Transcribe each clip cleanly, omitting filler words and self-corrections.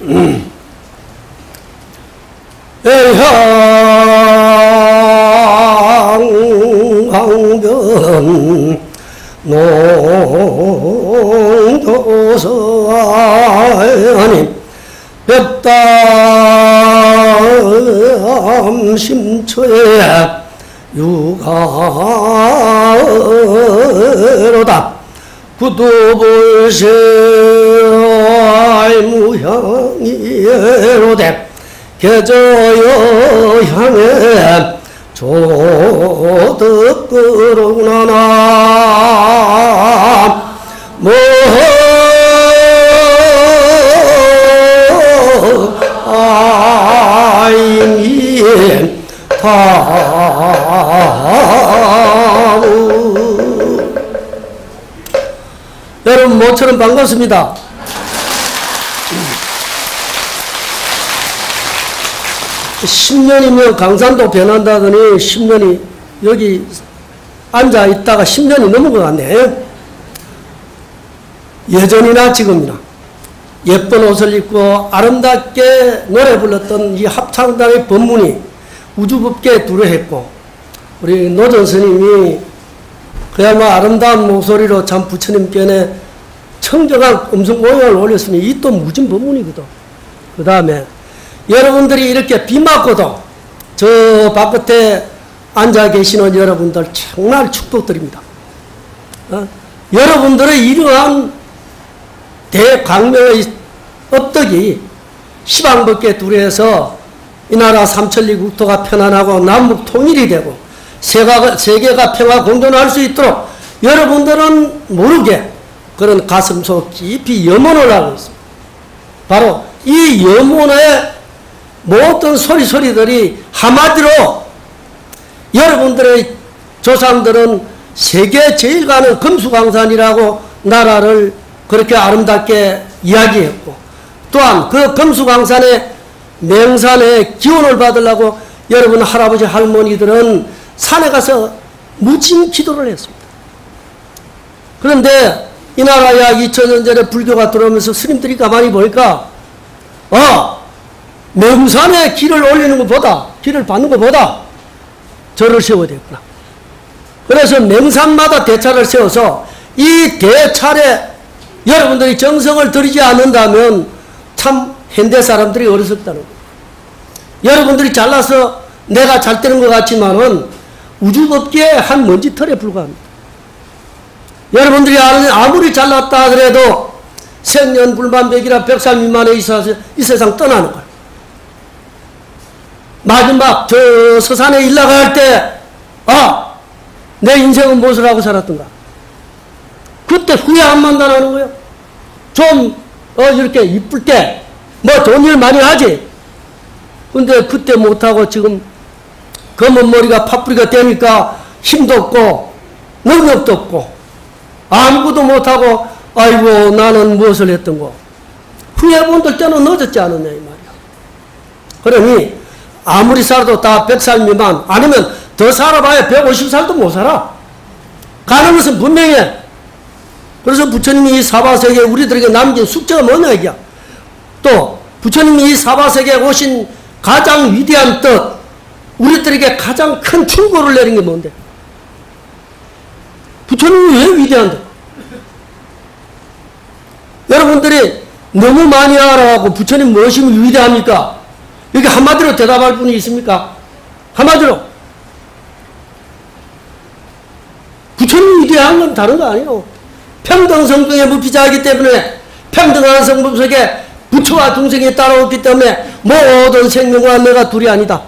애향왕변 농조서아니 벽담 심초에 유가로다 구두불세의 무향이로되 계저여 향해 조덕그러구나 뭐 아이미 타무 여러분 모처럼 반갑습니다. 음. 10년이면 강산도 변한다더니 10년이 여기 앉아 있다가 10년이 넘은 것 같네. 예전이나 지금이나 예쁜 옷을 입고 아름답게 노래 불렀던 이 합창단의 법문이 우주법계에 두려했고 우리 노전 스님이 그야말로 아름다운 목소리로 참 부처님께는 청정한 음성공양을 올렸으니 이 또 무진 법문이거든. 그 다음에 여러분들이 이렇게 비 맞고도 저 바깥에 앉아 계시는 여러분들 정말 축복드립니다. 여러분들의 이러한 대광명의 업덕이 시방법계 둘에서 이 나라 삼천리 국토가 편안하고 남북 통일이 되고 세계가 평화 공존할 수 있도록 여러분들은 모르게 그런 가슴속 깊이 염원을 하고 있습니다. 바로 이 염원의 모든 소리들이 한마디로 여러분들의 조상들은 세계 제일 가는 금수강산이라고 나라를 그렇게 아름답게 이야기했고 또한 그 금수강산의 맹산의 기운을 받으려고 여러분 할아버지 할머니들은 산에 가서 무진 기도를 했습니다. 그런데 이 나라에 약 2000년 전에 불교가 들어오면서 스님들이 가만히 보니까 맹산에 길을 올리는 것보다 길을 받는 것보다 절을 세워야 되구나. 그래서 맹산마다 대차를 세워서 이 대차에 여러분들이 정성을 들이지 않는다면 참 현대 사람들이 어리석다는 거예요. 여러분들이 잘나서 내가 잘 되는 것 같지만은 우주법계의 한 먼지털에 불과합니다. 여러분들이 아무리 잘났다 하더라도 생년불만백이라 100살 미만에 이 세상 떠나는 거예요. 마지막 저 서산에 일나갈 때 내 인생은 무엇을 하고 살았던가. 그때 후회 안 만나는 거예요. 좀 이렇게 이쁠 때 뭐 좋은 일 많이 하지. 근데 그때 못하고 지금 검은 머리가 팥뿌리가 되니까 힘도 없고 능력도 없고 아무것도 못하고 아이고 나는 무엇을 했던 거. 후회본들 때는 늦었지 않았냐 이 말이야. 그러니 아무리 살아도 다 100살 미만 아니면 더 살아봐야 150살도 못 살아. 가는 것은 분명해. 그래서 부처님이 이 사바세계에 우리들에게 남긴 숙제가 뭐냐 이게. 또 부처님이 이 사바세계에 오신 가장 위대한 뜻 우리들에게 가장 큰 충고를 내린 게 뭔데? 부처님이 왜 위대한데? 여러분들이 너무 많이 알아가고 부처님 무엇이 위대합니까? 여기 한마디로 대답할 분이 있습니까? 한마디로. 부처님 위대한 건 다른 거 아니에요. 평등성경에 무피자이기 때문에 평등한 성품 속에 부처와 중생이 따라오기 때문에 모든 생명과 내가 둘이 아니다.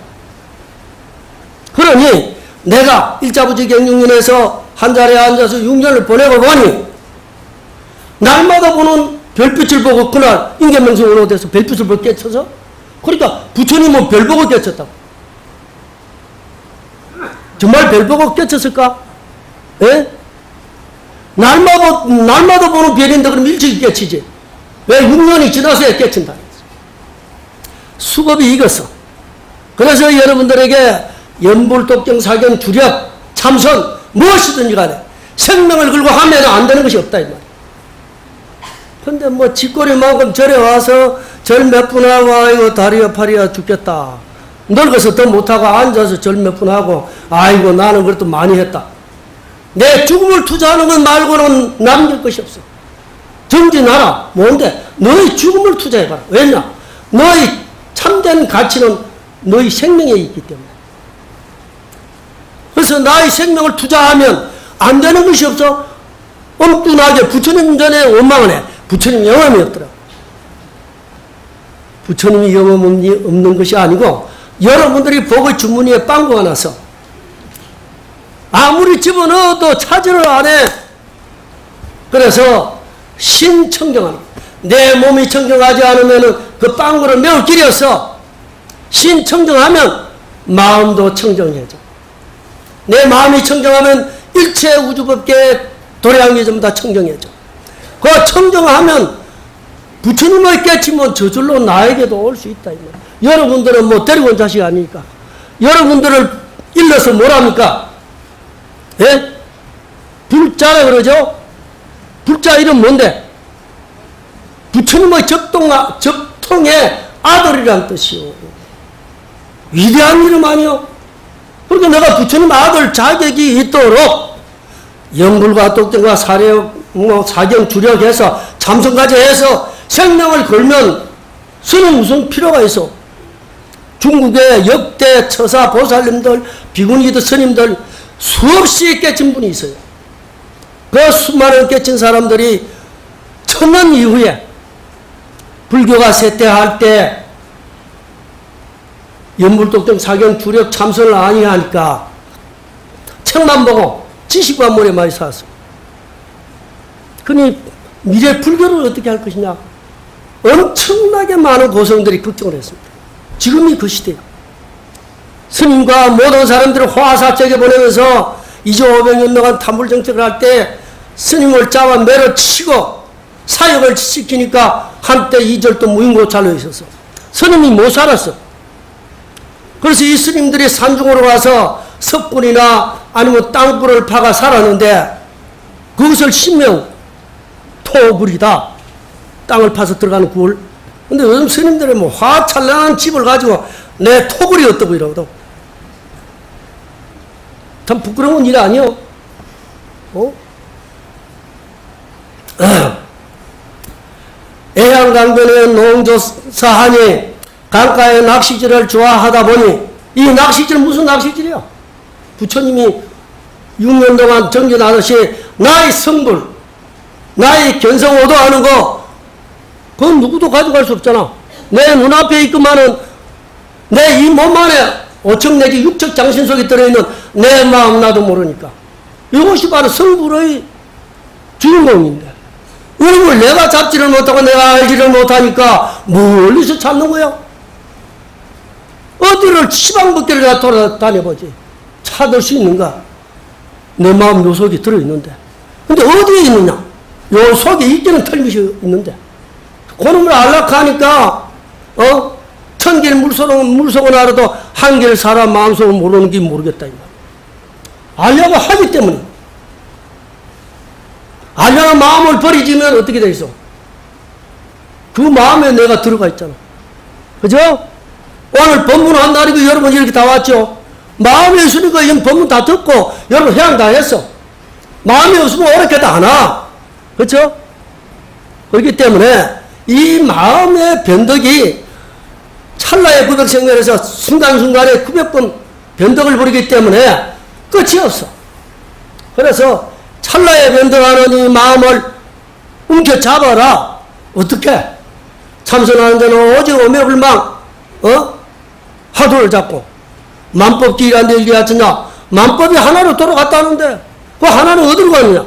그러니 내가 일자부지 경영년에서 한 자리에 앉아서 6년을 보내고 보니 날마다 보는 별빛을 보고 그날 인계명성으로 돼서 별빛을 보고 깨쳐서 그러니까 부처님은 별 보고 깨쳤다고. 정말 별 보고 깨쳤을까? 예? 날마다 보는 별인데 그럼 일찍 깨치지. 왜 6년이 지나서야 깨친다. 수급이 익었어. 그래서 여러분들에게 연불독경 사견 주력 참선 무엇이든지 간에 생명을 걸고 하면 안 되는 것이 없다 이 말이야. 근데 뭐 짓거리만큼 절에 와서 절 몇 분 하고 아이고 다리야 팔이야 죽겠다. 늙어서 더 못하고 앉아서 절 몇 분 하고 아이고 나는 그래도 많이 했다. 내 죽음을 투자하는 것 말고는 남길 것이 없어. 정진하라. 뭔데? 너의 죽음을 투자해봐라. 왜냐? 너의 참된 가치는 너의 생명에 있기 때문에. 그래서 나의 생명을 투자하면 안 되는 것이 없어. 엉뚱하게 부처님 전에 원망을 해. 부처님 영험이 없더라. 부처님이 영험이 없는 것이 아니고 여러분들이 복의 주머니에 빵꾸가 나서 아무리 집어넣어도 차지를 안 해. 그래서 신청정하는 내 몸이 청정하지 않으면 그 빵꾸를 메울 길이 없어. 신청정하면 마음도 청정해져. 내 마음이 청정하면 일체 우주법계 도량이 전부 다 청정해져. 그 청정하면 부처님을 깨치면 저절로 나에게도 올 수 있다. 여러분들은 뭐 데리고 온 자식이 아니니까. 여러분들을 일러서 뭐랍니까? 예? 불자라 그러죠? 불자 이름 뭔데? 부처님의 적통의 아들이란 뜻이요. 위대한 이름 아니요? 그러니까 내가 부처님 아들 자격이 있도록 영불과 독경과 사경 주력해서 참선까지 해서 생명을 걸면 스님 무슨 필요가 있어? 중국의 역대 처사 보살님들, 비구니들, 스님들 수없이 깨친 분이 있어요. 그 수많은 깨친 사람들이 천년 이후에 불교가 쇠퇴할 때 연불독경 사경 주력 참선을 아니하니까 책만 보고 지식만 머리에 많이 쌓았어. 그러니 미래 불교를 어떻게 할 것이냐. 엄청나게 많은 고성들이 걱정을 했습니다. 지금이 그 시대예요. 스님과 모든 사람들을 화사책에 보내면서 2500년 동안 탐불정책을 할 때 스님을 잡아 매러치고 사역을 시키니까 한때 2절도 무인고찰로 있었어. 스님이 못 살았어. 그래서 이 스님들이 산중으로 가서 석굴이나 아니면 땅굴을 파가 살았는데 그것을 신명 토굴이다. 땅을 파서 들어가는 굴. 근데 요즘 스님들이 뭐 화찬란한 집을 가지고 내 토굴이 어떠고 이러거든. 참 부끄러운 일 아니요? 애양강변의 농조사하니 강가의 낚시질을 좋아하다 보니 이 낚시질 무슨 낚시질이야? 부처님이 6년 동안 정진하듯이 나의 성불, 나의 견성오도 하는 거 그건 누구도 가져갈 수 없잖아. 내 눈앞에 있구만은 내 이 몸 안에 5척 내지 6척 장신 속에 들어있는 내 마음 나도 모르니까 이것이 바로 성불의 주인공인데 이걸 내가 잡지를 못하고 내가 알지를 못하니까 멀리서 찾는 거야? 어디를 시방밖에를 다 돌아다녀보지. 찾을 수 있는가? 내 마음 요 속에 들어있는데. 근데 어디에 있느냐? 요 속에 있기는 틀림이 있는데. 그놈을 알락하니까, 천길 물속은 알아도 한길 사람 마음속을 모르는 게 모르겠다. 알려고 하기 때문에. 알려는 마음을 버리지면 어떻게 돼 있어? 그 마음에 내가 들어가 있잖아. 그죠? 오늘 법문한 날이고 여러분 이렇게 다 왔죠? 마음이 있으니까 이 법문 다 듣고 여러분 회양 다 했어. 마음이 없으면 오래게도 안 와. 그렇죠? 그렇기 때문에 이 마음의 변덕이 찰나의 900생년에서 순간순간에 900번 변덕을 부리기 때문에 끝이 없어. 그래서 찰나의 변덕하는 이 마음을 움켜잡아라. 어떻게? 참선하는 자는 오직 오매불망 화두를 잡고 만법기일한데 일기 하느냐. 만법이 하나로 돌아갔다는데 그 하나는 어디로 가느냐.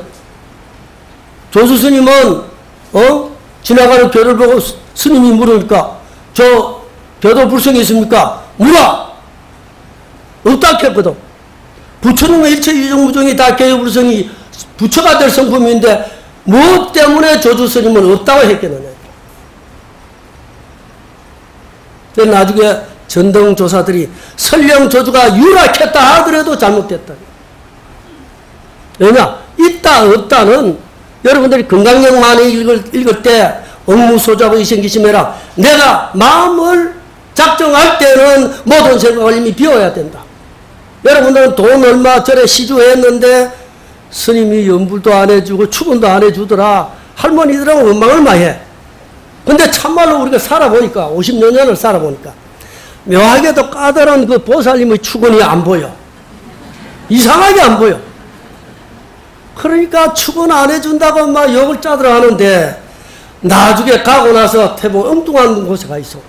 조수스님은 지나가는 교를 보고 스님이 물으니까 저 교도 불성이 있습니까? 물어! 없다 했거든. 부처님의 일체 유정무정이 다 개유불성이 부처가 될 성품인데 무엇 때문에 조주스님은 없다고 했겠느냐. 나중에 전등조사들이 설령 조주가 유락했다 하더라도 잘못됐다. 왜냐? 있다 없다는 여러분들이 건강력 많이 읽을 때 억무소작의 이생기심해라. 내가 마음을 작정할 때는 모든 생각을 이미 비워야 된다. 여러분들은 돈 얼마 전에 시주했는데 스님이 연불도 안 해주고 축원도 안 해주더라. 할머니들하고 원망을 많이 해. 근데 참말로 우리가 살아보니까 50여 년을 살아보니까 묘하게도 까다로운 그 보살님의 축원이 안 보여. 이상하게 안 보여. 그러니까 축원 안 해준다고 막 욕을 짜들어 하는데 나중에 가고 나서 태보 엉뚱한 곳에 가 있어.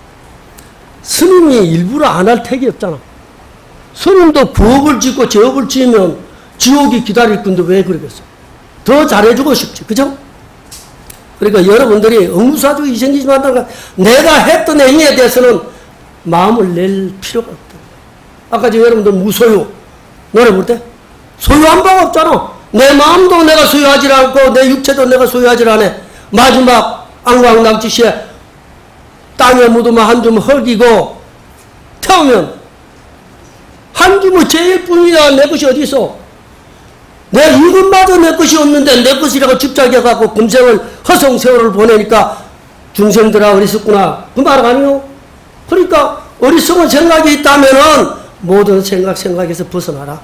스님이 일부러 안 할 택이 없잖아. 스님도 부업을 짓고 죄업을 지으면 지옥이 기다릴 건데 왜 그러겠어? 더 잘해주고 싶지. 그죠? 그러니까 여러분들이 억무사주 이생기심 한다는 건 내가 했던 행위에 대해서는 마음을 낼 필요가 없다. 아까 저 여러분들 무소유 노래 부를 때 소유한 바가 없잖아. 내 마음도 내가 소유하지 않고 내 육체도 내가 소유하지 않아. 마지막 안광낙지시에 땅에 묻으면 한 줌 흙이고 태우면 한 줌의 제일 뿐이야. 내 것이 어디 있어? 내 이것마저 내 것이 없는데 내 것이라고 집착해갖고 금생을 허송세월을 보내니까 중생들아 어리석구나. 그 말 아니요? 그러니까 어리석은 생각이 있다면은 모든 생각에서 벗어나라.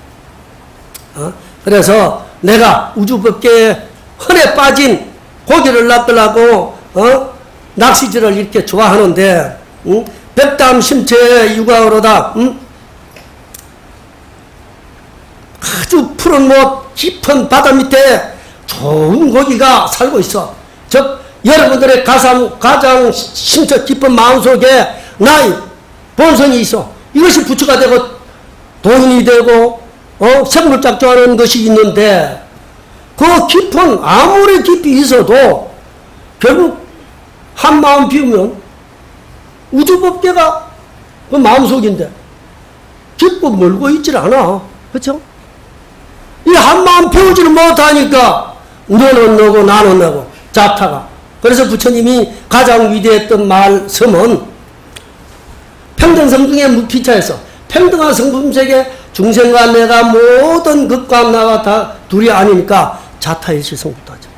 그래서 내가 우주법계에 흔해 빠진 고기를 낚으려고 낚시질을 이렇게 좋아하는데 백담 심체의 육아로다 아주 푸른 못 깊은 바다 밑에 좋은 고기가 살고 있어. 즉 여러분들의 가장 심적 깊은 마음속에 나의 본성이 있어. 이것이 부처가 되고 도인이 되고 생물작조하는 것이 있는데 그 깊은 아무리 깊이 있어도 결국 한 마음 비우면 우주법계가 그 마음속인데 깊고 멀고 있질 않아. 그렇죠? 이 한 마음 비우지를 못하니까 너는 너고 나는 나고 자타가. 그래서 부처님이 가장 위대했던 말씀은 평등성중에 무피차에서 평등한 성품세계 중생과 내가 모든 것과 나가 다 둘이 아니니까 자타일시 성불하죠.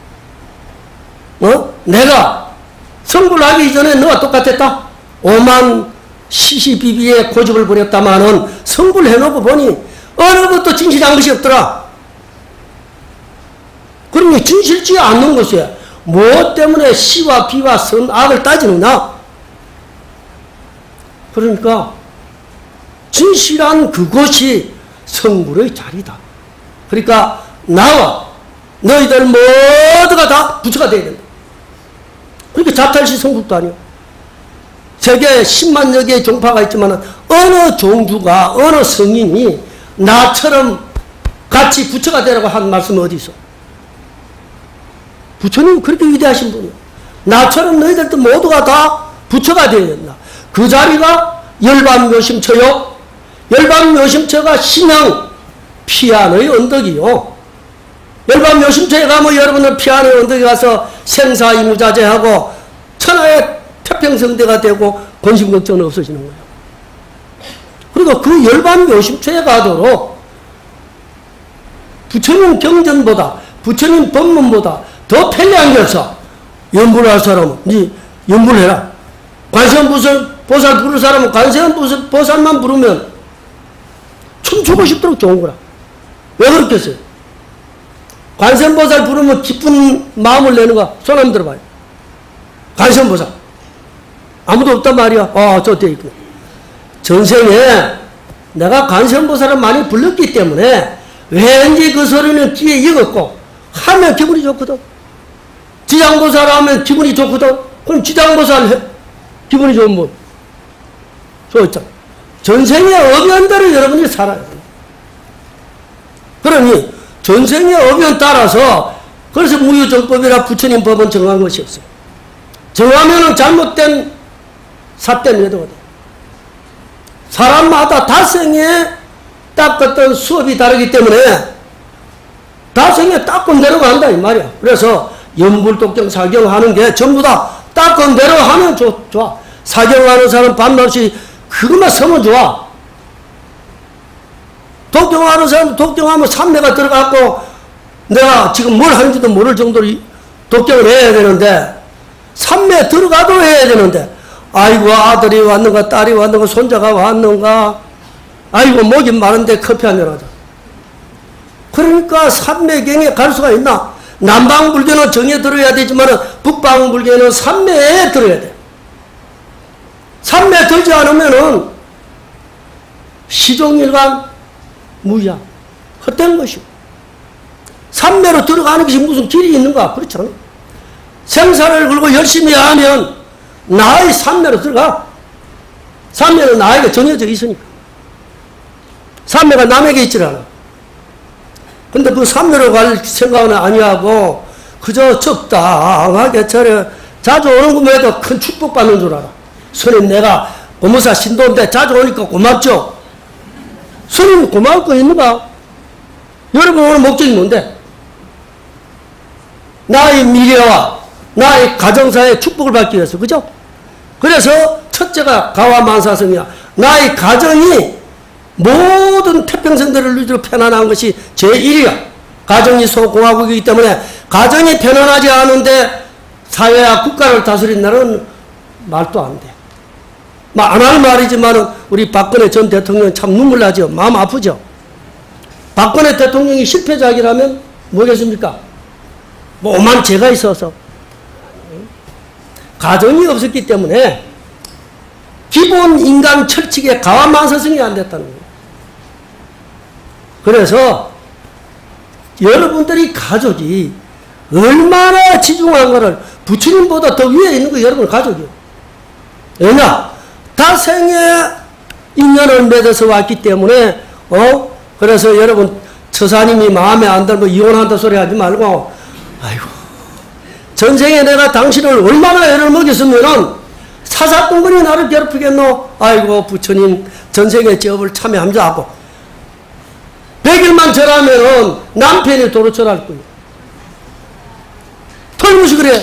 내가 성불을 하기 전에 너와 똑같았다. 오만 시시비비에 고집을 부렸다마는 성불해놓고 보니 어느 것도 진실한 것이 없더라. 그러니 진실치 않는 것이야. 무엇 때문에 시와 비와 선, 악을 따지느냐? 그러니까 진실한 그것이 성불의 자리다. 그러니까 나와 너희들 모두가 다 부처가 되어야 된다. 그러니까 자탈시 성불도 아니야. 세계에 10만여 개의 종파가 있지만 어느 종주가 어느 성인이 나처럼 같이 부처가 되라고 한 말씀이 어디 있어? 부처님은 그렇게 위대하신 분이에요. 나처럼 너희들도 모두가 다 부처가 되어야 된다. 그 자리가 열반묘심처요. 열반묘심처가 신앙 피안의 언덕이요. 열반묘심처에 가면 여러분은 피안의 언덕에 가서 생사이무자재하고 천하의 태평성대가 되고 권심걱정은 없어지는 거예요. 그리고 그 열반묘심처에 가도록 부처님 경전보다 부처님 법문보다 더 편리한 게 없어. 연불할 사람은 니 연불해라. 관세음보살 부를 사람은 관세음보살만 부르면 춤추고 싶도록 좋은 거라. 왜 그렇겠어요? 관세음보살 부르면 기쁜 마음을 내는 거야. 손 한번 들어봐요. 관세음보살 아무도 없단 말이야. 저 돼 있고. 전생에 내가 관세음보살을 많이 불렀기 때문에 왠지 그 소리는 귀에 익었고 하면 기분이 좋거든. 지장보살 하면 기분이 좋거든. 그럼 지장보살 기분이 좋은 분 좋았잖아. 전생의 업연대로 여러분이 살아야 돼. 그러니 전생의 업연 따라서 그래서 무유정법이라 부처님 법은 정한 것이 없어요. 정하면은 잘못된 삿된 외도가 돼. 사람마다 다생에 딱 어떤 수업이 다르기 때문에 다생에 닦은 대로 간다 이 말이야. 그래서 연불독경 사경하는 게 전부 다 닦은 대로 하면 좋아. 사경하는 사람 밤낮이 그것만 서면 좋아. 독경하는 사람 독경하면 삼매가 들어갔고 내가 지금 뭘 하는지도 모를 정도로 독경을 해야 되는데 산매 들어가도 해야 되는데, 아이고, 아들이 왔는가, 딸이 왔는가, 손자가 왔는가, 아이고, 목이 마른데 커피 한잔 하자. 그러니까 산매경에 갈 수가 있나? 남방불교는 정에 들어야 되지만 북방불교는 산매에 들어야 돼. 산매 들지 않으면은 시종일관 무야, 헛된 것이고. 산매로 들어가는 것이 무슨 길이 있는가? 그렇지 않아? 생사를 걸고 열심히 하면 나의 산매로 들어가. 산매는 나에게 정해져 있으니까. 산매가 남에게 있질 않아. 근데 그 산매로 갈 생각은 아니하고 그저 적당하게 절에 자주 오는 것만 큰 축복받는 줄 알아. 스님, 내가 고무사 신도인데 자주 오니까 고맙죠? 스님 고마울 거 있는가? 여러분 오늘 목적이 뭔데? 나의 미래와 나의 가정사의 축복을 받기 위해서, 그죠? 그래서 첫째가 가와만사성이야. 나의 가정이 모든 태평성들을 위주로 편안한 것이 제1이야. 가정이 소공화국이기 때문에 가정이 편안하지 않은데 사회와 국가를 다스린 나라는 말도 안 돼. 안 할 말이지만 우리 박근혜 전 대통령 참 눈물 나죠. 마음 아프죠. 박근혜 대통령이 실패작이라면 뭐겠습니까? 오만 죄가 있어서. 가정이 없었기 때문에 기본 인간 철칙에 가와만사성이 안 됐다는 거예요. 그래서 여러분들이 가족이 얼마나 지중한 부처님보다 더 위에 있는 거 여러분 가족이에요. 왜냐? 다생의 인연을 맺어서 왔기 때문에, 그래서 여러분, 처사님이 마음에 안 들고 이혼한다 소리 하지 말고, 아이고, 전생에 내가 당신을 얼마나 애를 먹였으면은 사사건건이 나를 괴롭히겠노? 아이고, 부처님, 전생에 제업을 참여함자하고, 100일만 절하면은 남편이 도로 절할 거예요. 털무시 그래.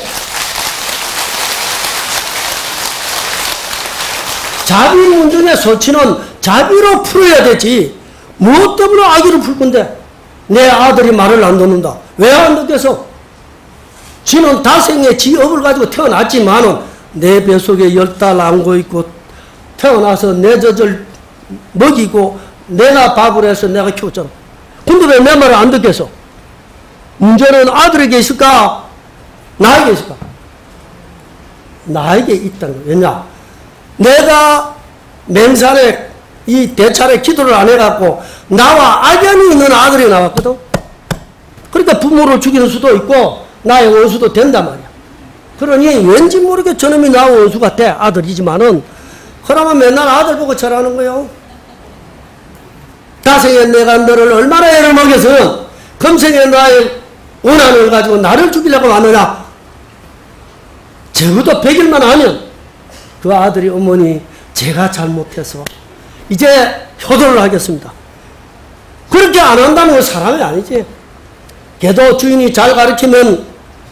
자비 문중의 소치는 자비로 풀어야 되지. 무엇 때문에 아기를 풀 건데? 내 아들이 말을 안 듣는다. 왜 안 듣겠어? 지는 다생의 지업을 가지고 태어났지만은 내 뱃속에 10달 안고 있고 태어나서 내 젖을 먹이고 내가 밥을 해서 내가 키웠잖아. 근데 왜 내 말을 안 듣겠어? 문제는 아들에게 있을까? 나에게 있을까? 나에게 있다는 거야. 왜냐? 내가 맹산에 이 대차례 기도를 안 해갖고 나와 악연이 있는 아들이 나왔거든. 그러니까 부모를 죽이는 수도 있고 나의 원수도 된단 말이야. 그러니 왠지 모르게 저놈이 나의 원수가 돼. 아들이지만은. 그러면 맨날 아들 보고 절하는 거요. 다생에 내가 너를 얼마나 애를 먹여서 금생에 나의 원한을 가지고 나를 죽이려고 하느냐. 적어도 100일만 하면 그 아들이 어머니 제가 잘못해서 이제 효도를 하겠습니다. 그렇게 안 한다는 건 사람이 아니지. 걔도 주인이 잘 가르치면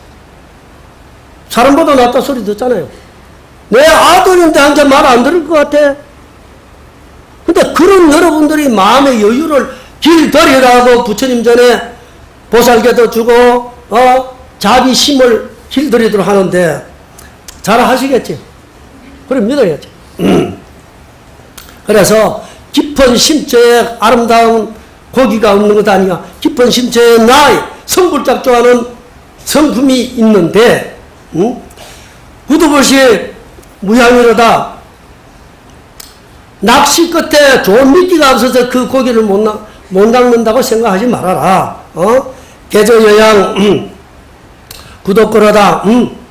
사람보다 낫다 소리 듣잖아요. 내 아들인데 한테 말 안 들을 것 같아. 근데 그런 여러분들이 마음의 여유를 길들이라고 부처님 전에 보살계도 주고 자비심을 길들이도록 하는데 잘 하시겠지. 그럼 믿어야지. 그래서 깊은 심체에 아름다운 고기가 없는 것 아니야. 깊은 심체에 나의 성불작조하는 성품이 있는데 구두봇이 무향이로다. 낚시 끝에 좋은 미끼가 없어서 그 고기를 못 낚는다고 생각하지 말아라. 개저여양 구독거로다.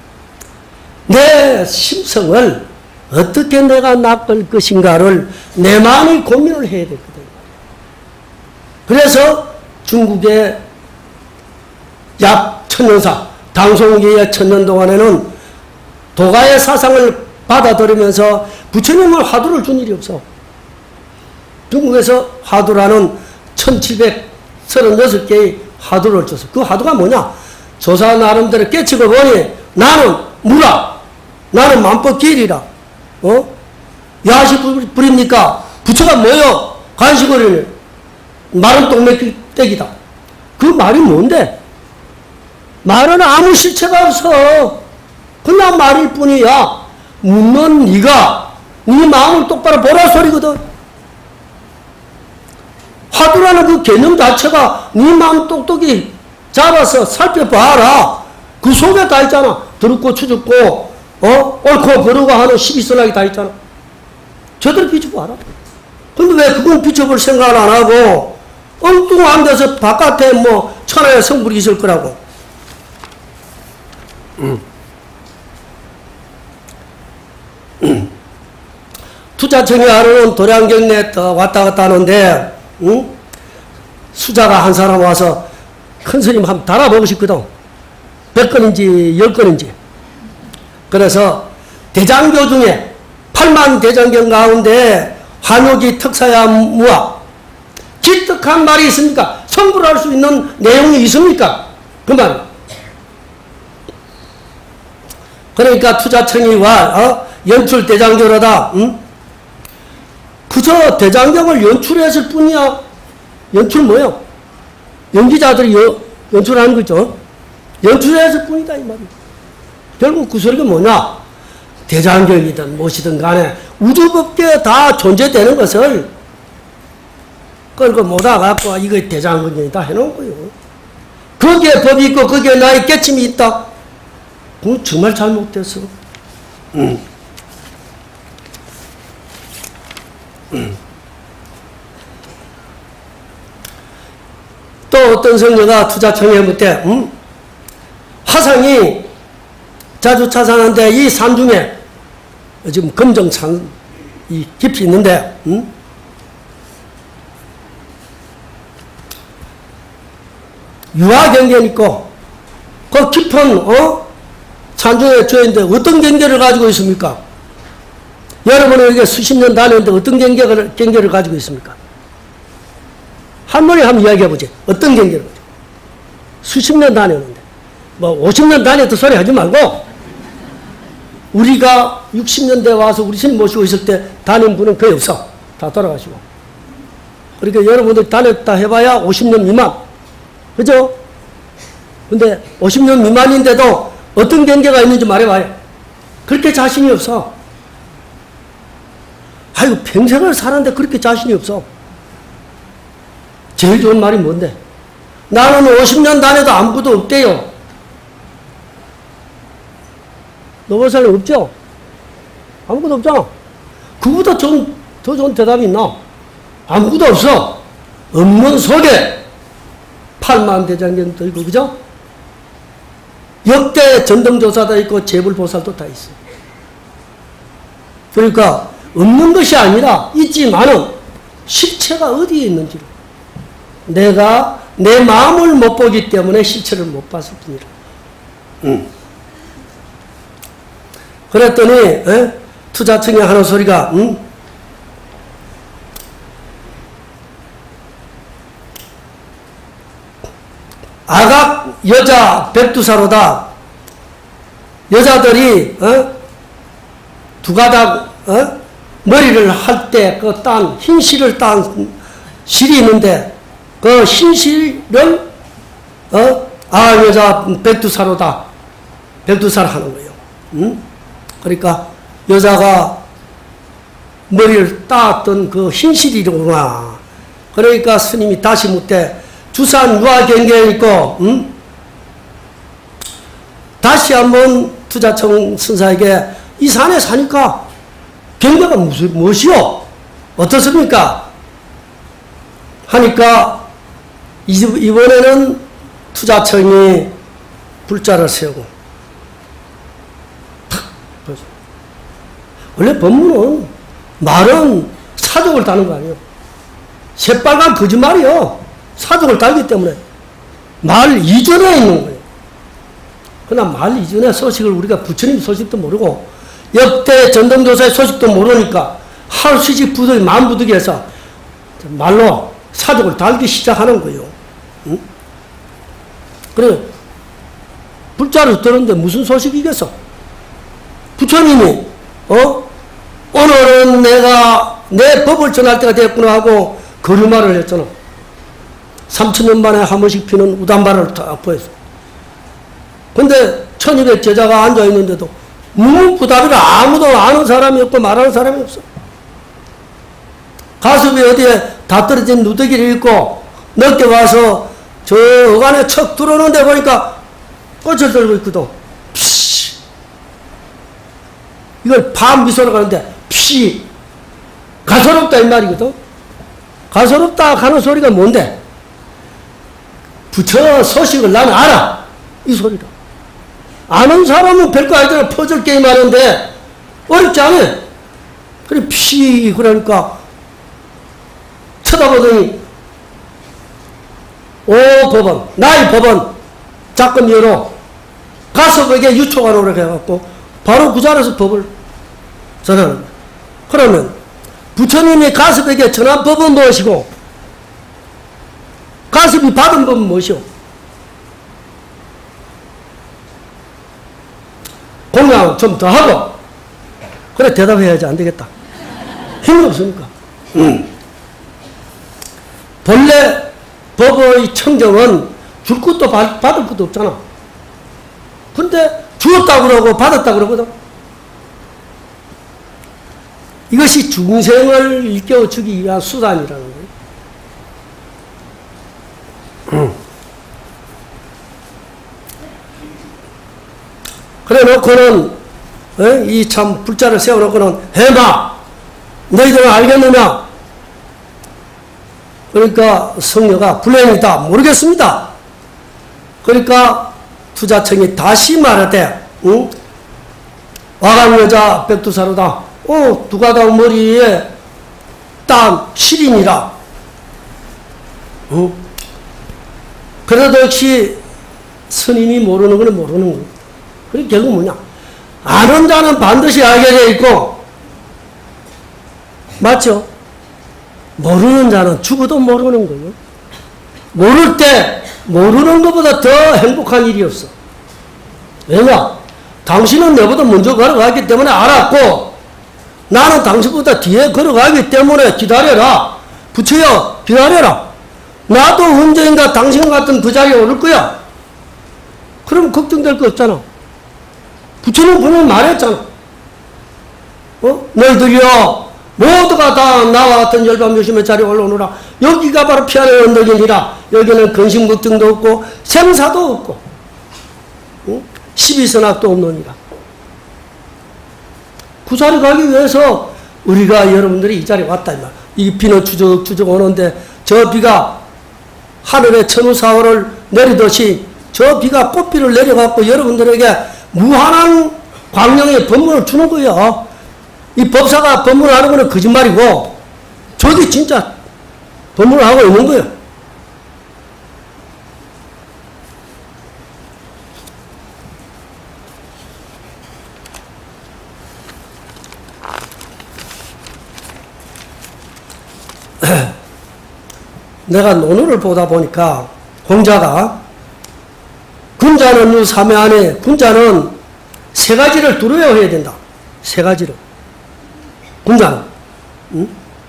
내 심성을 어떻게 내가 낚을 것인가를 내 마음이 고민을 해야 되거든. 그래서 중국의 약 천년사, 당송기의 천년 동안에는 도가의 사상을 받아들이면서 부처님을 화두를 준 일이 없어. 중국에서 화두라는 1736개의 화두를 줬어. 그 화두가 뭐냐? 조사 나름대로 깨치고 보니 나는 무라, 나는 만법길이라. 야시 부립니까? 부처가 뭐요? 간식거리네. 말은 똥매떼기다. 그 말이 뭔데? 말은 아무 실체가 없어. 그냥 말일 뿐이야. 묻는 네가 네 마음을 똑바로 보라 소리거든. 화두라는 그 개념 자체가 네 마음 똑똑히 잡아서 살펴봐라. 그 속에 다 있잖아. 더럽고 추접고 옳고 그르고 하는 십이선악이 다 있잖아. 제대로 비춰봐라. 근데 왜 그건 비춰볼 생각을 안 하고 엉뚱한 데서 바깥에 뭐 천하의 성불이 있을 거라고. 투자청이 하루는 도량경내 왔다 갔다 하는데 수자가 한 사람 와서 큰 스님 한번 달아보고 싶거든. 100건인지 10건인지. 그래서 대장교 중에 8만 대장경 가운데 환욕이 특사야 무아 기특한 말이 있습니까? 성불할 수 있는 내용이 있습니까? 그 말. 그러니까 투자청이 와 연출 대장교로다. 그저 대장경을 연출했을 뿐이야. 연출 뭐요? 연기자들이 연출하는 거죠. 연출했을 뿐이다 이 말이야. 결국 그 소리가 뭐냐? 대장경이든 무엇이든 간에 우주법계 다 존재되는 것을 끌고 모아갖고 이거 대장경이다 해놓은 거예요. 거기에 법이 있고 거기에 나의 깨침이 있다. 그건 정말 잘못됐어. 또 어떤 성녀가 투자청에 묻대 화상이 자주 차상한데 이 산 중에 지금 금정산 이 깊이 있는데 유화경계는 있고 그 깊은 산 중에 저인데 어떤 경계를 가지고 있습니까? 여러분은 이게 수십 년 다녔는데 어떤 경계를 가지고 있습니까? 할머니 한번 이야기해보지. 어떤 경계를 가지고. 수십 년 다녔는데. 뭐 50년 다녔던 소리 하지 말고 우리가 60년대 와서 우리 스님 모시고 있을 때 다닌 분은 거의 없어. 다 돌아가시고. 그러니까 여러분들 다녔다 해봐야 50년 미만. 그죠? 근데 50년 미만인데도 어떤 경계가 있는지 말해봐요. 그렇게 자신이 없어. 아이고 평생을 사는데 그렇게 자신이 없어. 제일 좋은 말이 뭔데? 나는 50년 다녀도 아무것도 없대요. 노보살님 없죠? 아무것도 없잖아. 그보다 더 좋은 대답이 있나? 아무것도 없어. 없는 속에 8만 대장경도 있고, 그죠? 역대 전등조사도 있고 재불보살도 다 있어. 그러니까 없는 것이 아니라 있지만은 실체가 어디에 있는지를 내가 내 마음을 못 보기 때문에 실체를 못 봤을 뿐이라. 그랬더니 투자청이 하는 소리가 아각 여자 백두사로다. 여자들이 두 가닥 머리를 할 때 그 딴 흰 실을 딴 실이 있는데 그 흰 실을 여자 백두사로다. 백두사를 하는 거예요. 그러니까 여자가 머리를 따았던 그 흰 실이로구나. 그러니까 스님이 다시 묻되 주산 유화경계에 있고 다시 한번 투자청 선사에게 이 산에 사니까 경계가 무엇이요? 어떻습니까? 하니까 이번에는 투자청이 불자를 세우고 탁 원래 법문은 말은 사족을 다는 거 아니에요. 새빨간 거짓말이요. 사족을 달기 때문에 말 이전에 있는 거예요. 그러나 말 이전에 소식을 우리가 부처님 소식도 모르고 역대 전등조사의 소식도 모르니까 하루씩 부득이 마음 부득이해서 말로 사족을 달기 시작하는 거예요. 응? 그래 불자를 들었는데 무슨 소식이겠어? 부처님이 오늘은 내가 내 법을 전할 때가 됐구나 하고 거류말을 했잖아. 3000년 만에 한 번씩 피는 우단발을 딱 보였어. 근데 1200 제자가 앉아있는데도 무무부답이라 아무도 아는 사람이 없고 말하는 사람이 없어. 가슴이 어디에 다 떨어진 누더기를 입고 늦게 와서 저 어간에 척 들어오는데 보니까 꽃을 들고 있거든. 피. 이걸 반미소로 가는데 피. 가소롭다 이 말이거든. 가소롭다 하는 소리가 뭔데? 부처 소식을 나는 알아. 이 소리다. 아는 사람은 별거 아니잖아. 퍼즐 게임 하는데 어렵지 않아. 그래 피 그러니까 쳐다보더니 오 법원 나의 법원 작금여로 가섭에게 유초가 오라 해갖고 바로 그 자리에서 법을 전하는 거야. 그러면 부처님이 가섭에게 전한 법은 무엇이고 가섭이 받은 법은 무엇이오? 공양 좀 더 하고 그래 대답해야지 안 되겠다. 힘이 없으니까. 본래 법의 청정은 줄 것도 받을 것도 없잖아. 근데 주었다고 그러고 받았다고 그러거든. 이것이 중생을 일깨워주기 위한 수단이라는 거예요. 그래 놓고는 이 참 불자를 세워놓고는 해마 너희들은 알겠느냐? 그러니까 성녀가 불행이다 모르겠습니다. 그러니까 투자청이 다시 말하되 응? 와간 여자 백두사로다. 두가닥 머리에 땀 시린이라. 응? 그래도 역시 스님이 모르는 건 모르는 거야. 그게 결국 뭐냐? 아는 자는 반드시 알게 돼 있고, 맞죠? 모르는 자는 죽어도 모르는 거예요. 모를 때 모르는 것보다 더 행복한 일이 없어. 왜냐? 당신은 내보다 먼저 걸어가기 때문에 알았고 나는 당신보다 뒤에 걸어가기 때문에 기다려라. 부처여 기다려라. 나도 언젠가 당신 같은 그 자리에 오를 거야. 그럼 걱정될 거 없잖아. 부처는 분명히 말했잖아. 너희들이여 모두가 다 나와 같은 열반 묘심의 자리에 올라오느라. 여기가 바로 피안의 언덕이니라. 여기는 근심 걱정도 없고 생사도 없고 시비선악도 없느니라. 그 자리 가기 위해서 우리가 여러분들이 이 자리에 왔다 이 말. 이 비는 추적추적 오는데 저 비가 하늘에 천우사월을 내리듯이 저 비가 꽃비를 내려갖고 여러분들에게 무한한 광명의 법문을 주는 거예요. 이 법사가 법문을 하는 거는 거짓말이고 저기 진짜 법문을 하고 있는 거예요. 내가 논어를 보다 보니까 공자가 군자는 유 삼회 안에 군자는 세 가지를 두려워야 해야 된다. 세 가지를. 군자는. 응?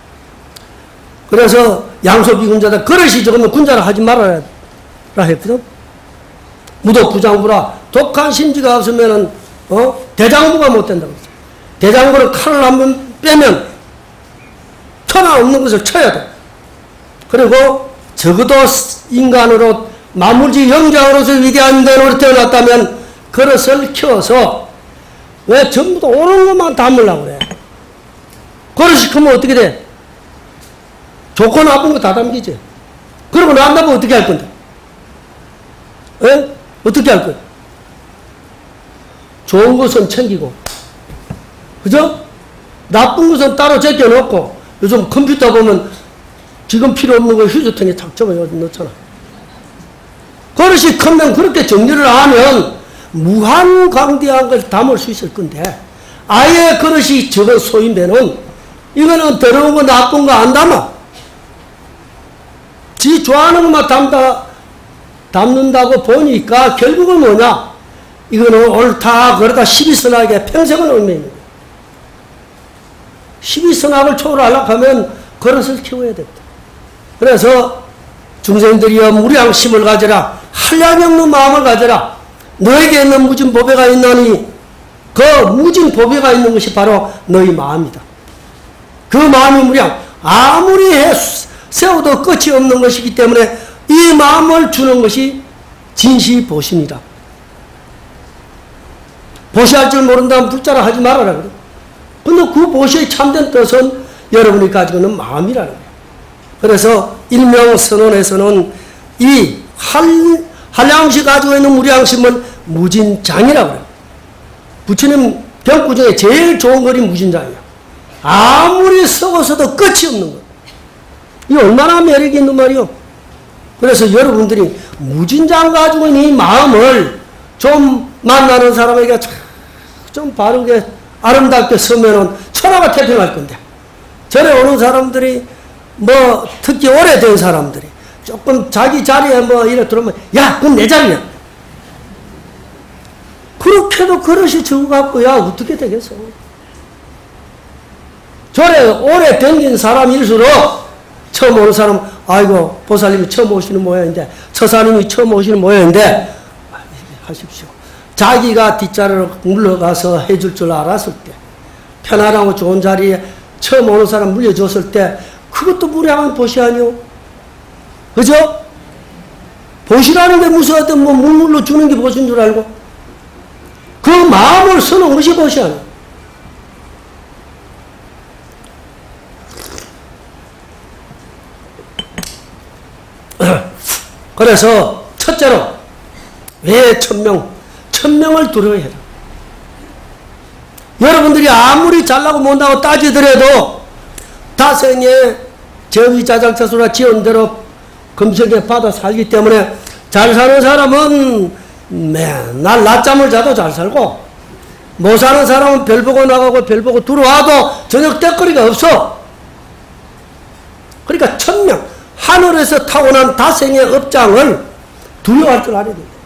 그래서 양소비 군자다. 그릇이 적으면 군자를 하지 말아라 했거든. 무독부장부라. 독한 심지가 없으면은 대장부가 못 된다고 했어. 대장부를 칼을 한번 빼면 천하 없는 것을 쳐야 돼. 그리고 적어도 인간으로 만물지 영장으로서 위대한 대로 태어났다면 그릇을 키워서 왜 전부 다 옳은 것만 담으려고 그래. 그릇이 크면 어떻게 돼? 좋고 나쁜 거 다 담기지. 그러고 난다면 어떻게 할 건데? 에? 어떻게 할 거야? 좋은 것은 챙기고, 그죠? 나쁜 것은 따로 제껴놓고, 요즘 컴퓨터 보면 지금 필요 없는 거 휴지통에 탁 접어 넣잖아. 그릇이 크면 그렇게 정리를 하면 무한광대한 걸 담을 수 있을 건데, 아예 그릇이 적은 소인배는 이거는 더러운 거 나쁜 거 안 담아. 지 좋아하는 것만 담는다고 보니까 결국은 뭐냐? 이거는 옳다 그러다 시비선악에 평생을 얽매이는 거야. 시비선악을 초월하려고 하면 그릇을 키워야 된다. 그래서 중생들이여 무량심을 가져라. 한량이 없는 마음을 가져라. 너에게 있는 무진 보배가 있나니 그 무진 보배가 있는 것이 바로 너희 마음이다. 그 마음이 무량 아무리 세워도 끝이 없는 것이기 때문에 이 마음을 주는 것이 진시보신이다. 보시할 줄 모른다면 불자라 하지 말아라 그래. 근데 그 보시의 참된 뜻은 여러분이 가지고 있는 마음이라는 거예요. 그래서 일명선언에서는 이 한량시 가지고 있는 무량심은 무진장이라고 그래요. 부처님 병구 중에 제일 좋은 글이 무진장이에요. 아무리 썩어서도 끝이 없는 것. 이 얼마나 매력이 있는 말이요. 그래서 여러분들이 무진장 가지고 있는 이 마음을 좀 만나는 사람에게 좀 바르게 아름답게 쓰면은 천하가 태평할 건데, 전에 오는 사람들이 뭐 특히 오래된 사람들이 조금 자기 자리에 뭐 이래 들어오면 야 그건 내 자리야. 그렇게도 그릇이 적어갖고 야 어떻게 되겠어. 전에 오래 댕긴 사람일수록 처음 오는 사람 아이고 보살님이 처음 오시는 모양인데 처사님이 처음 오시는 모양인데 하십시오. 자기가 뒷자리로 물러가서 해줄 줄 알았을 때 편안하고 좋은 자리에 처음 오는 사람 물려줬을 때 그것도 무량한 보시 아니오? 그죠? 보시라는 게 무서워도 뭐 물물로 주는 게 보시인 줄 알고 그 마음을 쓰는 것이 보시 아니오? 그래서 첫째로 왜 천명을 두려워해라. 여러분들이 아무리 잘나고 못나고 따지더라도 다생에 정의자장차수라 지은 대로 금성에 받아 살기 때문에 잘 사는 사람은 맨날 낮잠을 자도 잘 살고 못 사는 사람은 별 보고 나가고 별 보고 들어와도 저녁 때거리가 없어. 그러니까 천명 하늘에서 타고난 다생의 업장을 두려워할 줄 알아야 됩니다.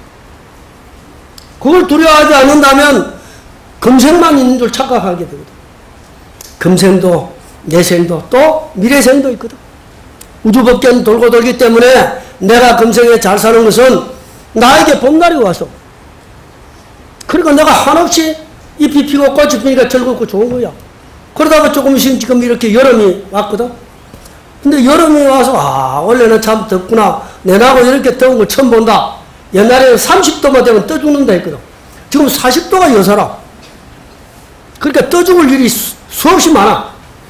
그걸 두려워하지 않는다면 금생만 있는 줄 착각하게 되거든. 금생도 내생도 또 미래생도 있거든. 우주법계는 돌고 돌기 때문에 내가 금생에 잘 사는 것은 나에게 봄날이 와서 그러니까 내가 한없이 잎이 피고 꽃이 피니까 즐겁고 좋은 거야. 그러다가 조금씩 지금 이렇게 여름이 왔거든. 근데 여름이 와서 아 원래는 참 덥구나. 내나고 이렇게 더운 걸 처음 본다. 옛날에는 30도만 되면 떠 죽는다 했거든. 지금 40도가 여사라. 그러니까 떠 죽을 일이 수없이 많아.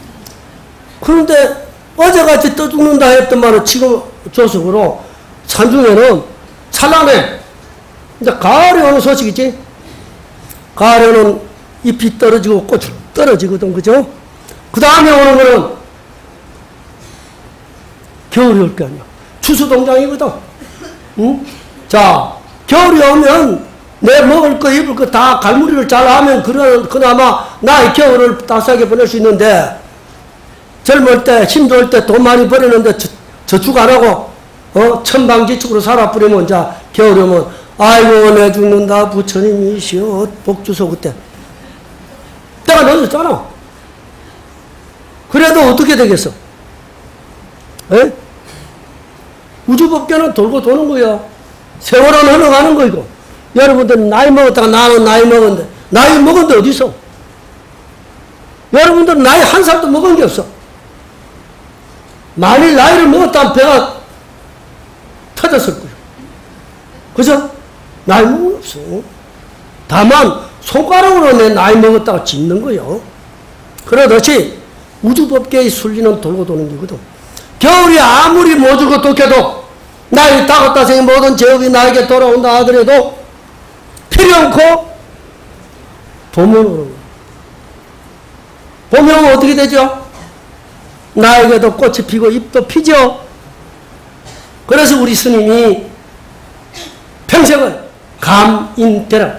그런데 어제같이 떠 죽는다 했던 말은 지금 조석으로 산중에는 찬란해. 이제 가을에 오는 소식이지. 가을에 오는 잎이 떨어지고 꽃이 떨어지거든. 그죠? 그 다음에 오는 거는 겨울이 올 거 아니야. 추수동장이거든. 응? 자, 겨울이 오면 내 먹을 거 입을 거 다 갈무리를 잘 하면 그나마 나의 겨울을 따스하게 보낼 수 있는데 젊을 때 힘 좋을 때 돈 많이 버리는데 저축 안 하고 천방지축으로 살아버리면 이제 겨울이 오면 아이고 내 죽는다 부처님이시여 복주소 그때 때가 늦었잖아. 그래도 어떻게 되겠어? 에? 우주법계는 돌고 도는 거야. 세월은 흘러가는 거이고. 여러분들 나이 먹었다가 나는 나이 먹었는데 나이 먹었는데 어디 있어? 여러분들 나이 한 살도 먹은 게 없어. 만일 나이를 먹었다면 배가 터졌을 거야. 그죠? 나이 먹은 거 없어. 다만 손가락으로 내 나이 먹었다고 짚는 거요. 그러듯이 우주법계의 순리는 돌고 도는 거거든. 겨울이 아무리 모주고 독해도 나이 따갑다 생긴 모든 제업이 나에게 돌아온다 하더라도 필요 않고 봄이 오는 거예요. 봄이 오면 어떻게 되죠? 나에게도 꽃이 피고 잎도 피죠. 그래서 우리 스님이 평생을 감인되라.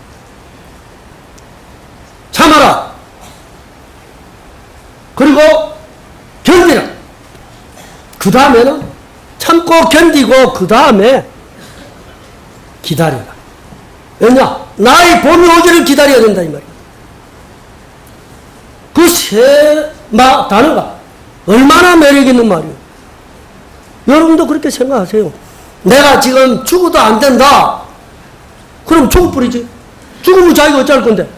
참아라. 그리고 견디라. 그 다음에는 참고 견디고 그 다음에 기다려라. 왜냐? 나의 봄이 오기를 기다려야 된다 이 말이야. 그 세 단어가 얼마나 매력 있는 말이에요. 여러분도 그렇게 생각하세요. 내가 지금 죽어도 안 된다. 그럼 죽어버리지. 죽으면 자기가 어쩔 건데.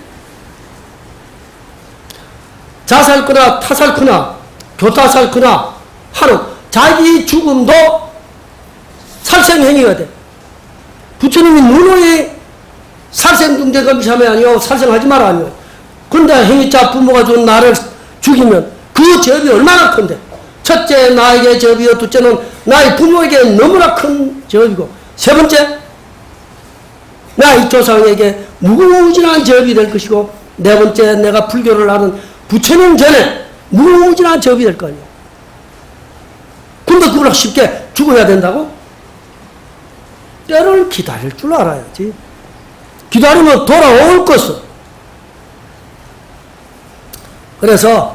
자살거나 타살거나 교타살거나 하는 자기 죽음도 살생행위가 돼. 부처님이 누누이 살생중대금시하면 아니요, 살생하지 마라 아니요. 근데 행위자 부모가 준 나를 죽이면 그 죄업이 얼마나 큰데. 첫째 나에게 죄업이요, 둘째는 나의 부모에게 너무나 큰 죄업이고, 세 번째 나의 조상에게 무궁무진한 죄업이 될 것이고, 네 번째 내가 불교를 하는 부처님 전에 무궁무진한 죄업이 될 거 아니에요. 근데 그걸 쉽게 죽어야 된다고? 때를 기다릴 줄 알아야지. 기다리면 돌아올 것을. 그래서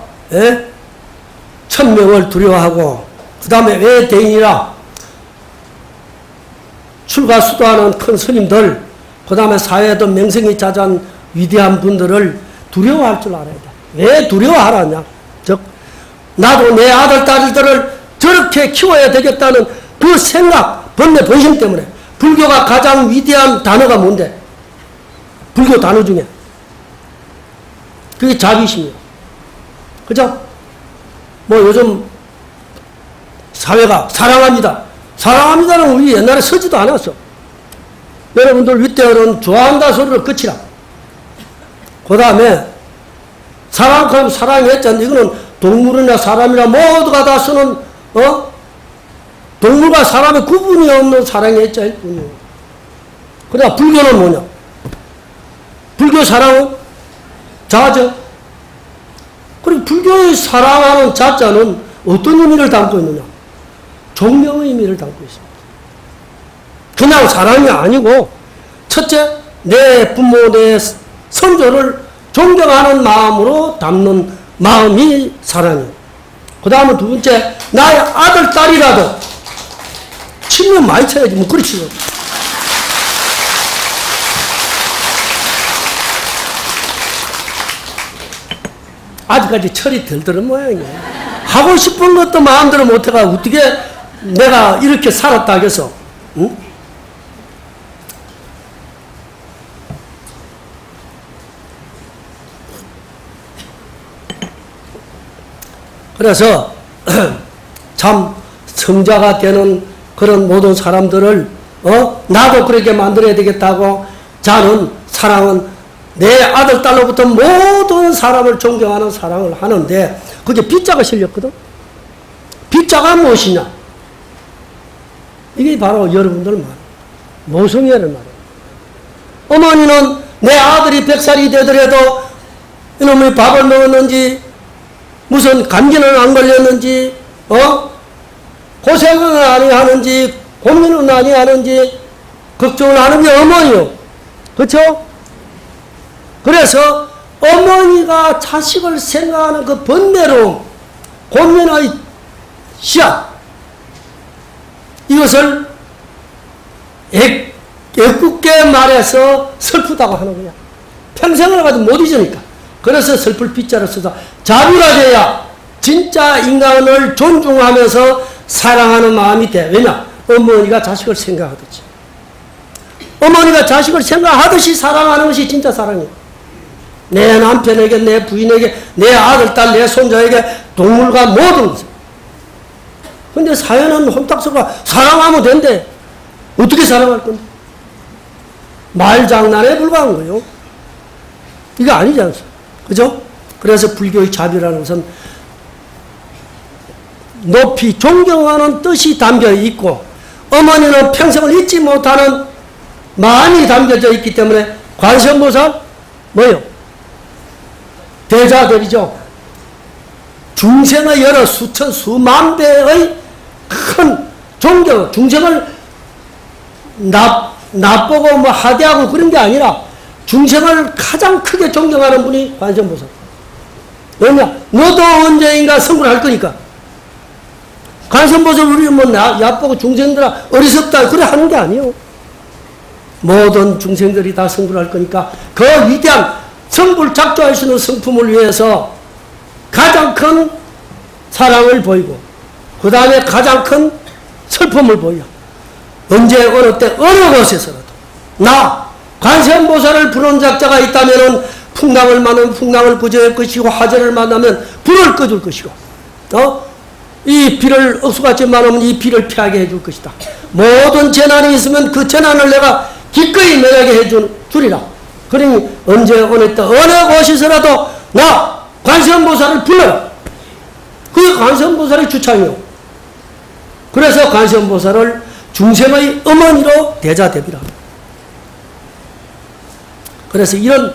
천명을 두려워하고, 그 다음에 왜 대인이라 출가수도하는 큰 스님들, 그 다음에 사회에도 명성이 자자한 위대한 분들을 두려워할 줄 알아야 돼. 왜 두려워하라냐? 즉 나도 내 아들 딸들을 저렇게 키워야 되겠다는 그 생각, 번뇌 본심 때문에. 불교가 가장 위대한 단어가 뭔데? 불교 단어 중에 그게 자비심이에요. 그죠? 뭐 요즘 사회가 사랑합니다. 사랑합니다는 우리 옛날에 쓰지도 않았어. 여러분들 윗대어는 좋아한다 소리를 끝이라. 그 다음에 사랑하면 사랑했잖아. 이거는 동물이나 사람이나 모두가 다 쓰는 동물과 사람의 구분이 없는 사랑의 했자일 뿐이에요. 그러나 불교는 뭐냐? 불교 사랑은 자죠. 그리고 불교의 사랑하는 자자는 어떤 의미를 담고 있느냐? 존경의 의미를 담고 있습니다. 그냥 사랑이 아니고, 첫째, 내 부모, 내 선조를 존경하는 마음으로 담는 마음이 사랑이에요. 그 다음은 두 번째, 나의 아들, 딸이라도 치면 많이 쳐야지. 뭐 그렇지. 아직까지 철이 덜 들은 모양이에요. 하고 싶은 것도 마음대로 못해가 어떻게 내가 이렇게 살았다 하겠어. 응? 그래서 참 성자가 되는 그런 모든 사람들을 나도 그렇게 만들어야 되겠다고, 자는 사랑은 내 아들 딸로부터 모든 사람을 존경하는 사랑을 하는데, 그게 빗자가 실렸거든. 빗자가 무엇이냐? 이게 바로 여러분들 말, 모성애를 말해요. 어머니는 내 아들이 100살이 되더라도 이놈이 밥을 먹었는지, 무슨 감기는 안 걸렸는지, 고생은 아니 하는지, 고민은 아니 하는지, 걱정을 하는 게 어머니요. 그렇죠? 그래서 어머니가 자식을 생각하는 그 번뇌로움, 고민의 씨앗, 이것을 애꿎게 말해서 슬프다고 하는 거야. 평생을 가지고 못 잊으니까. 그래서 슬플 빗자를 써서 자비가 돼야 진짜 인간을 존중하면서 사랑하는 마음이 돼. 왜냐? 어머니가 자식을 생각하듯이. 어머니가 자식을 생각하듯이 사랑하는 것이 진짜 사랑이에요. 내 남편에게, 내 부인에게, 내 아들, 딸, 내 손자에게, 동물과 모든 것을. 근데 사회는 혼탁서가 사랑하면 된대. 어떻게 사랑할 건데? 말장난에 불과한 거예요. 이거 아니지 않습니까? 그죠? 그래서 불교의 자비라는 것은 높이 존경하는 뜻이 담겨 있고, 어머니는 평생을 잊지 못하는 마음이 담겨져 있기 때문에 관세음보살 뭐요? 대자들이죠. 중생의 여러 수천 수만 배의 큰 존경, 중생을 나쁘고 뭐 하대하고 그런 게 아니라 중생을 가장 크게 존경하는 분이 관세음보살. 왜냐? 너도 언제인가 성불할 거니까. 관세음보살 우리 뭐 야쁘고 중생들아 어리석다 그래 하는 게 아니에요. 모든 중생들이 다 성불할 거니까 그 위대한 성불 작조할 수 있는 성품을 위해서 가장 큰 사랑을 보이고, 그 다음에 가장 큰 슬픔을 보여. 언제 어느 때 어느 곳에서라도 나 관세음보살을 부른 작자가 있다면은 풍랑을 만나면 풍랑을 구제할 것이고, 화재를 만나면 불을 꺼줄 것이고, 이 비를 억수같이 만나면 이 비를 피하게 해줄 것이다. 모든 재난이 있으면 그 재난을 내가 기꺼이 면하게 해주리라. 그러니 언제 어느 때 어느 곳에서라도 나 관세음보살을 불러라. 그게 관세음보살의 주창이요. 그래서 관세음보살을 중생의 어머니로 대자대비라. 그래서 이런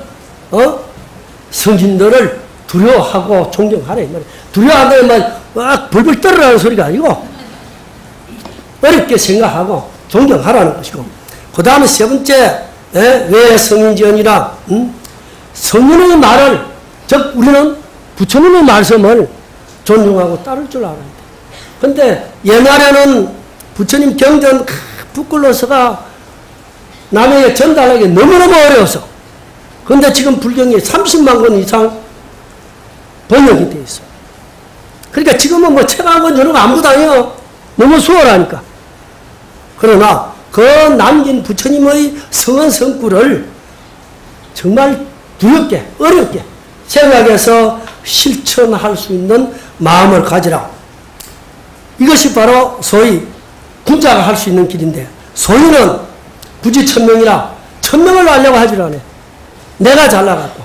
성신들을 두려워하고 존경하라 이 말이야. 두려워한다는 말 막 벌벌 떨으라는 소리가 아니고 어렵게 생각하고 존경하라는 것이고, 그 다음에 세 번째, 왜 성인지언이라, 성인의 말을, 즉 우리는 부처님의 말씀을 존중하고 따를 줄 알아야 돼. 근데 옛날에는 부처님 경전 붓글로서가 남에게 전달하기 너무너무 어려워서, 근데 지금 불경이 30만 권 이상 번역이 되어 있어. 그러니까 지금은 뭐 책 한 권 주는 거 아무것도 아니에요. 너무 수월하니까. 그러나 그 남긴 부처님의 성은 성구를 정말 두렵게 어렵게 생각해서 실천할 수 있는 마음을 가지라. 이것이 바로 소위 군자가 할 수 있는 길인데, 소위는 부지 천명이라 천명을 하려고 하질 않아요. 내가 잘나갔고.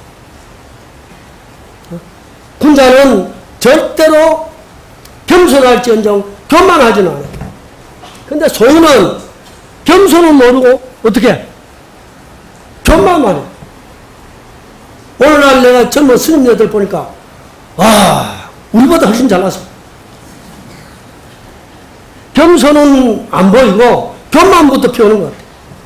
군자는 절대로 겸손할지언정 교만하지는 않아요. 근데 소위는 겸손은 모르고 어떻게 교만만 해요. 오늘날 내가 젊은 스님네들 보니까 우리보다 훨씬 잘났어. 겸손은 안 보이고 교만부터 피우는 것 같아.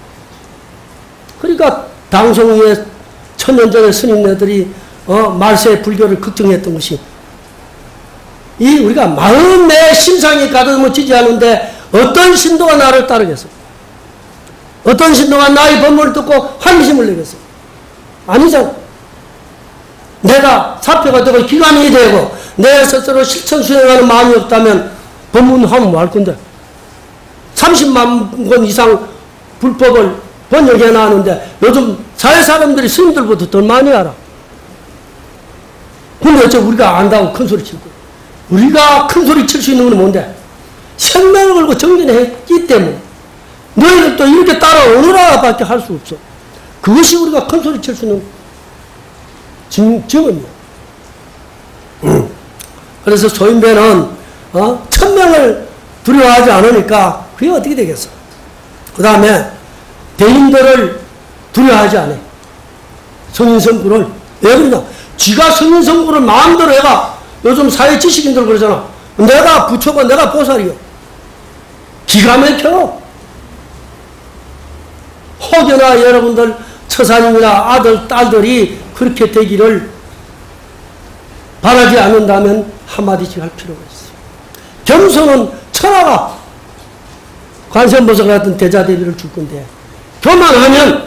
그러니까 당송위에 천년 전에 스님네들이 말세 불교를 걱정했던 것이, 이 우리가 마음의 심상이 가다듬어지지 않은데 어떤 신도가 나를 따르겠어? 어떤 신도가 나의 법문을 듣고 환심을 내겠어? 아니잖아. 내가 사표가 되고 기관이 되고 내 스스로 실천 수행하는 마음이 없다면 법문하면 뭐 할 건데? 30만 권 이상 불법을 번역해 놨는데 요즘 사회 사람들이 스님들보다 더 많이 알아. 근데 어째 우리가 안다고 큰 소리 치고, 우리가 큰 소리 칠 수 있는 건 뭔데? 생명을 걸고 정진했기 때문에 너희들도 이렇게 따라오느라 밖에 할 수 없어. 그것이 우리가 큰 소리 칠 수 있는 증언이야. 그래서 소인배는 천명을 두려워하지 않으니까 그게 어떻게 되겠어? 그 다음에 대인들을 두려워하지 않아. 성인성구를. 왜 그러냐? 지가 성인성구를 마음대로 해가. 요즘 사회 지식인들 그러잖아. 내가 부처고 내가 보살이요. 기가 막혀. 혹여나 여러분들 처사님이나 아들, 딸들이 그렇게 되기를 바라지 않는다면 한마디씩 할 필요가 있어요. 겸손은 천하가 관세음보살 같은 대자대비를 줄 건데, 교만하면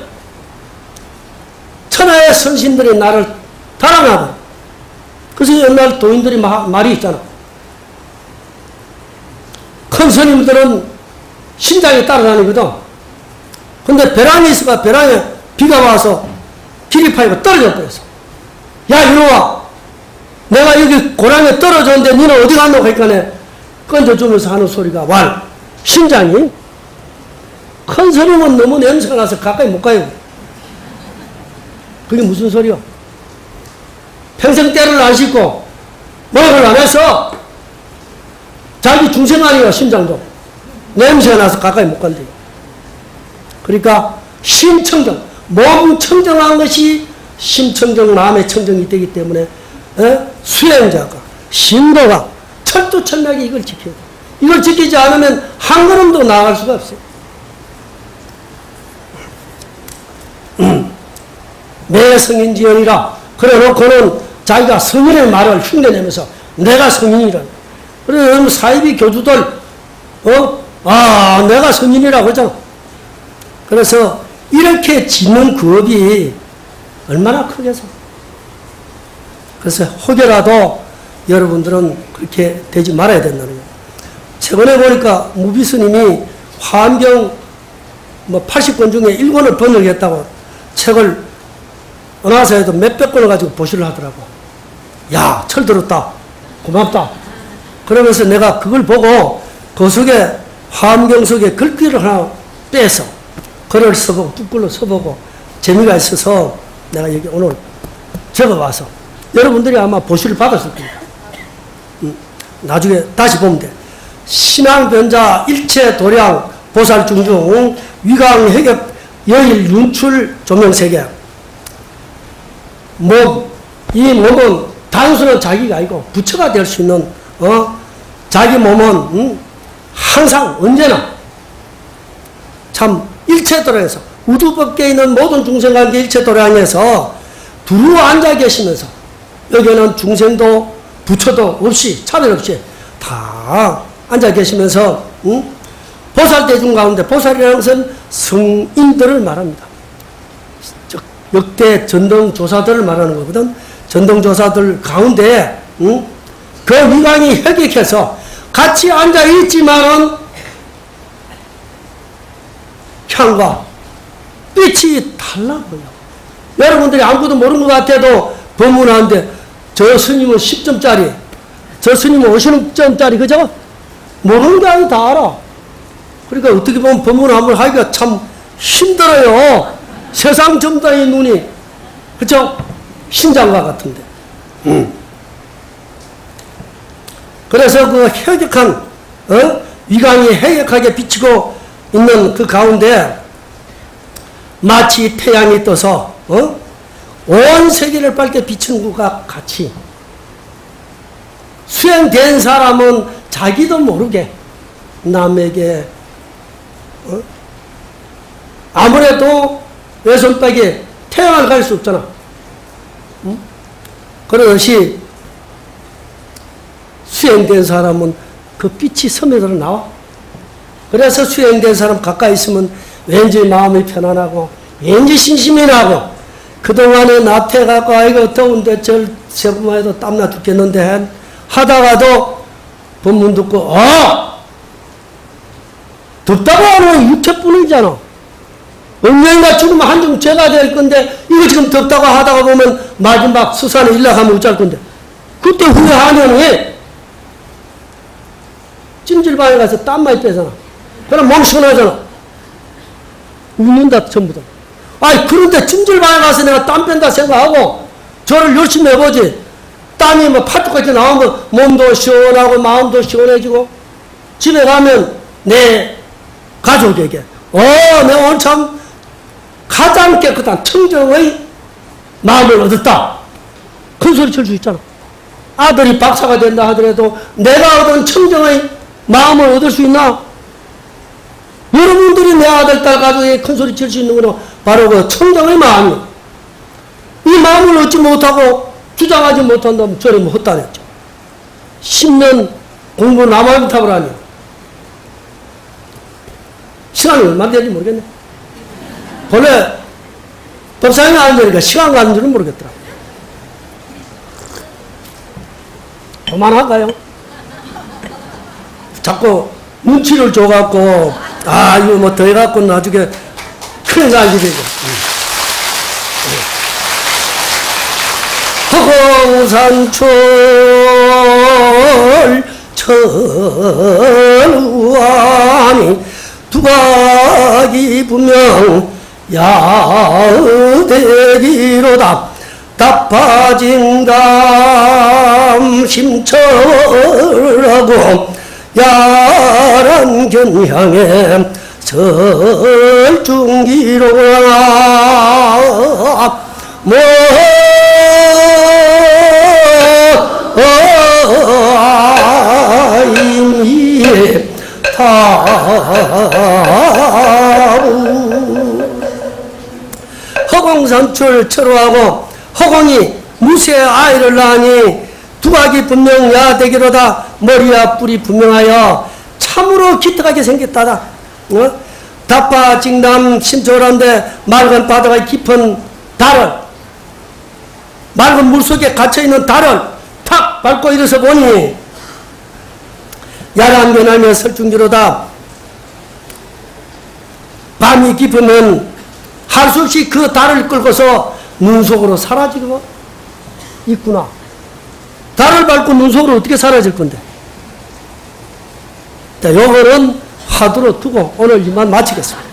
천하의 선신들이 나를 달아나다. 그래서 옛날 도인들이 말이 있잖아. 큰 스님들은 신장에 따라다니거든. 근데 벼랑이 있어가 벼랑에 비가 와서 길이 파이고 떨어져 버렸어. 야, 이놈아, 내가 여기 고랑에 떨어졌는데 니는 어디 갔노? 그러니까 건져주면서 하는 소리가 왈, 신장이. 큰 스님은 너무 냄새가 나서 가까이 못 가요. 그게 무슨 소리야? 평생 때를 안 씻고 목욕을 안 해서 자기 중생 아니야. 심장도 냄새가 나서 가까이 못 간대요. 그러니까 심청정, 몸 청정한 것이 심청정, 마음의 청정이 되기 때문에 수행자가, 신도가 철두철미하게 이걸 지켜야 돼. 이걸 지키지 않으면 한 걸음도 나아갈 수가 없어요. 내 성인지연이라 그래놓고는 자기가 성인의 말을 흉내내면서 내가 성인이란. 그래서 사이비 교주들 내가 성인이라고 하잖아. 그래서 이렇게 짓는 그 업이 얼마나 크겠어. 그래서 혹여라도 여러분들은 그렇게 되지 말아야 된다는 거예요. 최근에 보니까 무비 스님이 화엄경 80권 중에 1권을 번역했다고 책을 은하사에도 몇백 권을 가지고 보시를 하더라고. 야, 철들었다. 고맙다. 그러면서 내가 그걸 보고 그 속에 화엄경 속에 글귀를 하나 빼서 글을 써보고 붓글로 써보고 재미가 있어서 내가 여기 오늘 적어와서 여러분들이 아마 보시를 받았을 겁니다. 나중에 다시 보면 돼. 신앙변자 일체 도량 보살 중중 위강 해격 여일 윤출 조명세계. 이 몸은 단순한 자기가 아니고 부처가 될 수 있는 자기 몸은 항상 언제나 참 일체도량에서 우주법계에 있는 모든 중생관계 일체도량에서 두루 앉아 계시면서 여기는 중생도 부처도 없이 차별 없이 다 앉아 계시면서 보살대중 가운데 보살이라는 것은 성인들을 말합니다. 역대 전등조사들을 말하는 거거든. 전등조사들 가운데 그 위강이 혁익해서 같이 앉아 있지만은 향과 빛이 달라 보여. 여러분들이 아무것도 모르는 것 같아도 법문하는데 저 스님은 10점짜리, 저 스님은 50점짜리, 그죠? 모르는 게 아니고 다 알아. 그러니까 어떻게 보면 법문을 한번 하기가 참 힘들어요. 세상 점다의 눈이, 그죠? 신장과 같은데. 그래서 그 혁혁한, 위강이 혁혁하게 비치고 있는 그 가운데 마치 태양이 떠서, 온 세계를 밝게 비추는 것과 같이 수행된 사람은 자기도 모르게 남에게 아무래도 왼손박에 태양을 가릴 수 없잖아. 그러듯이 수행된 사람은 그 빛이 섬에들어 나와. 그래서 수행된 사람 가까이 있으면 왠지 마음이 편안하고 왠지 신심이 나고 그동안에 나태해갖고 아이고 더운데 절 세부만 해도 땀나 죽겠는데 하다가도 법문 듣고 덥다고 하는 육체뿐이잖아. 언젠가 죽으면 한중 죄가 될 건데 이거 지금 덥다고 하다가 보면 마지막 수산에 일락하면 어쩔 건데 그때 후회하면 왜? 찜질방에 가서 땀 많이 빼잖아. 그럼 몸 시원하잖아. 웃는다 전부 다. 아이 그런데 찜질방에 가서 내가 땀 뺀다 생각하고 저를 열심히 해보지. 땀이 뭐 파죽같이 나오면 몸도 시원하고 마음도 시원해지고 집에 가면 내 가족에게 내가 오늘 참 가장 깨끗한 청정의 마음을 얻었다. 큰 소리 칠 수 있잖아. 아들이 박사가 된다 하더라도 내가 얻은 청정의 마음을 얻을 수 있나? 여러분들이 내 아들, 딸 가족에게 큰 소리 칠 수 있는 거는 바로 그 청정의 마음이에요. 이 마음을 얻지 못하고 주장하지 못한다면 저는 헛다녔죠. 10년 공부 남아비탑을 하니 시간이 얼마나 되는지 모르겠네. 본래 법상에 안 되니까 시간 가는 줄은 모르겠더라. 그만할까요? 자꾸 눈치를 줘갖고 이거 뭐 더 해갖고 나중에 큰일 나게 되고. 허공산철 천우아니 두각이 분명 야대기로다 답하진 감 심철하고 야란 견향에 설중기로가 이미 허공산출 철호하고 허공이 무쇠 아이를 낳으니 두각이 분명 야되기로다 머리와 뿔이 분명하여 참으로 기특하게 생겼다. 답바 징남 심초란데 맑은 바다가 깊은 달을 맑은 물속에 갇혀있는 달을 탁 밟고 일어서 보니 야란 변하며 설중기로다. 밤이 깊으면 할 수 없이 그 달을 끌고서 눈 속으로 사라지고 있구나. 달을 밟고 눈 속으로 어떻게 사라질 건데? 자, 요거는 화두로 두고 오늘 이만 마치겠습니다.